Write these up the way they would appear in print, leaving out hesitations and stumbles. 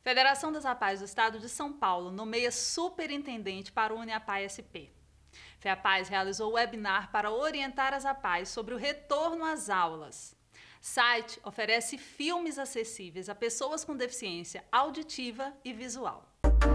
Federação das APAES do Estado de São Paulo nomeia superintendente para o UniAPAE-SP. FEAPAES realizou webinar para orientar as APAES sobre o retorno às aulas. Site oferece filmes acessíveis a pessoas com deficiência auditiva e visual.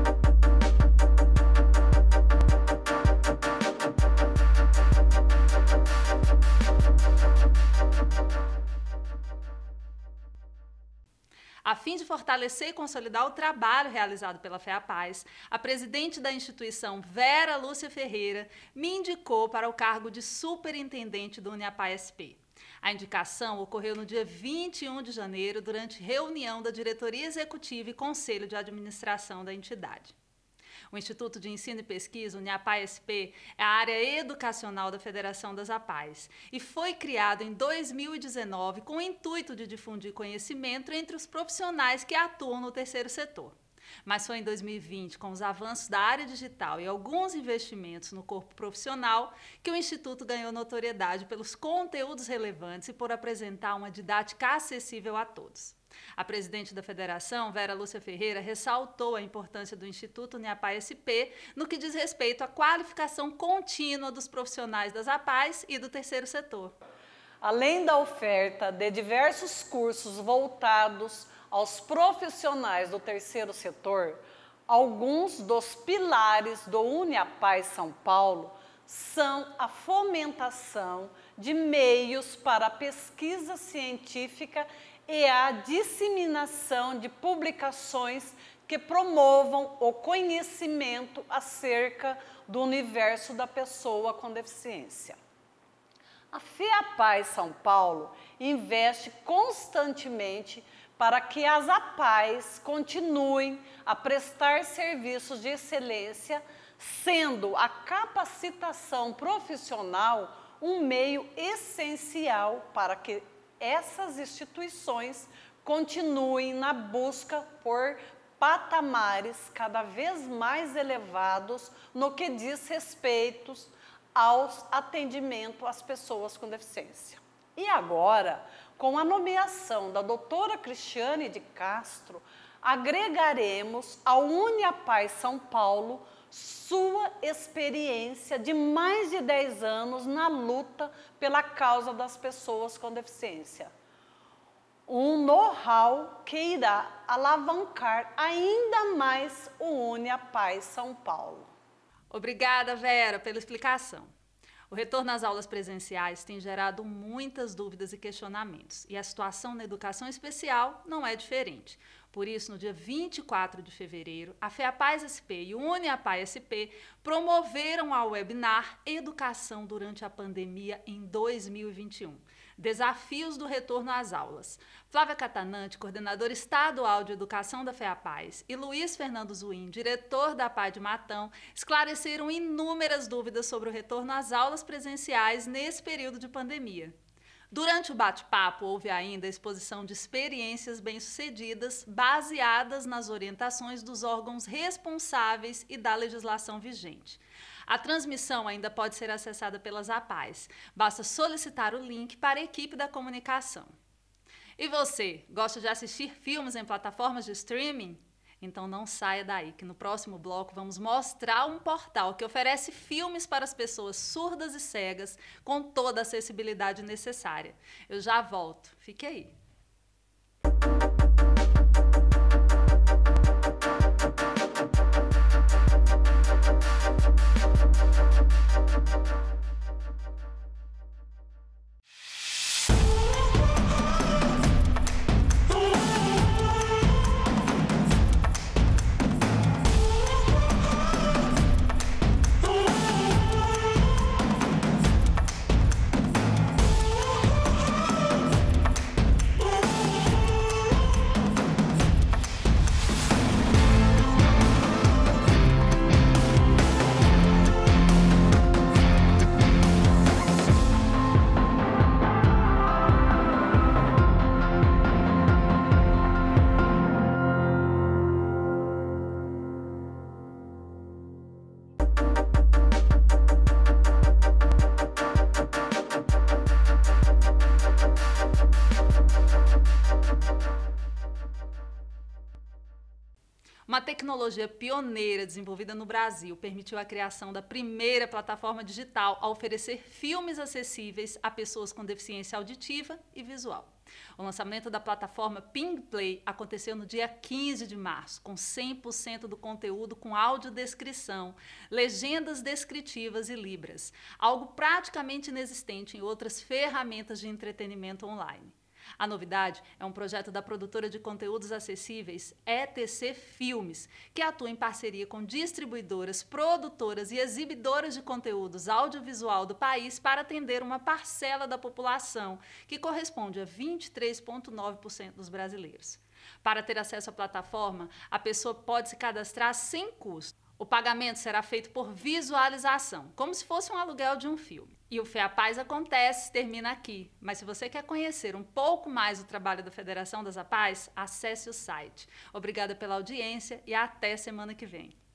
A fim de fortalecer e consolidar o trabalho realizado pela FEAPAES, a presidente da instituição, Vera Lúcia Ferreira, me indicou para o cargo de superintendente do UniAPAE-SP. A indicação ocorreu no dia 21 de janeiro, durante reunião da diretoria executiva e conselho de administração da entidade. O Instituto de Ensino e Pesquisa, UniAPAE-SP, é a área educacional da Federação das APAES e foi criado em 2019 com o intuito de difundir conhecimento entre os profissionais que atuam no terceiro setor. Mas foi em 2020, com os avanços da área digital e alguns investimentos no corpo profissional, que o Instituto ganhou notoriedade pelos conteúdos relevantes e por apresentar uma didática acessível a todos. A presidente da Federação, Vera Lúcia Ferreira, ressaltou a importância do Instituto UniAPAE-SP no que diz respeito à qualificação contínua dos profissionais das APAES e do terceiro setor. Além da oferta de diversos cursos voltados aos profissionais do terceiro setor, alguns dos pilares do UniAPAE São Paulo são a fomentação de meios para a pesquisa científica e a disseminação de publicações que promovam o conhecimento acerca do universo da pessoa com deficiência. A FEAPAES São Paulo investe constantemente para que as APAES continuem a prestar serviços de excelência, sendo a capacitação profissional um meio essencial para que essas instituições continuem na busca por patamares cada vez mais elevados no que diz respeito ao atendimento às pessoas com deficiência. E agora, com a nomeação da doutora Cristiane de Castro, agregaremos ao UniAPAE São Paulo sua experiência de mais de 10 anos na luta pela causa das pessoas com deficiência. Um know-how que irá alavancar ainda mais o UniAPAE São Paulo. Obrigada, Vera, pela explicação. O retorno às aulas presenciais tem gerado muitas dúvidas e questionamentos, e a situação na educação especial não é diferente. Por isso, no dia 24 de fevereiro, a FEAPAES-SP e o UniAPAE-SP promoveram a webinar Educação durante a Pandemia em 2021. Desafios do retorno às aulas. Flávia Catanante, coordenadora estadual de educação da FEAPAES, e Luiz Fernando Zuim, diretor da APAE de Matão, esclareceram inúmeras dúvidas sobre o retorno às aulas presenciais nesse período de pandemia. Durante o bate-papo, houve ainda a exposição de experiências bem-sucedidas baseadas nas orientações dos órgãos responsáveis e da legislação vigente. A transmissão ainda pode ser acessada pelas APAES. Basta solicitar o link para a equipe da comunicação. E você, gosta de assistir filmes em plataformas de streaming? Então não saia daí, que no próximo bloco vamos mostrar um portal que oferece filmes para as pessoas surdas e cegas com toda a acessibilidade necessária. Eu já volto. Fique aí. Uma tecnologia pioneira desenvolvida no Brasil permitiu a criação da primeira plataforma digital a oferecer filmes acessíveis a pessoas com deficiência auditiva e visual. O lançamento da plataforma PingPlay aconteceu no dia 15 de março, com 100% do conteúdo com audiodescrição, legendas descritivas e libras, algo praticamente inexistente em outras ferramentas de entretenimento online. A novidade é um projeto da produtora de conteúdos acessíveis ETC Filmes, que atua em parceria com distribuidoras, produtoras e exibidoras de conteúdos audiovisual do país para atender uma parcela da população, que corresponde a 23,9% dos brasileiros. Para ter acesso à plataforma, a pessoa pode se cadastrar sem custo. O pagamento será feito por visualização, como se fosse um aluguel de um filme. E o Fé a Paz acontece, termina aqui. Mas se você quer conhecer um pouco mais do trabalho da Federação das APAES, acesse o site. Obrigada pela audiência e até semana que vem.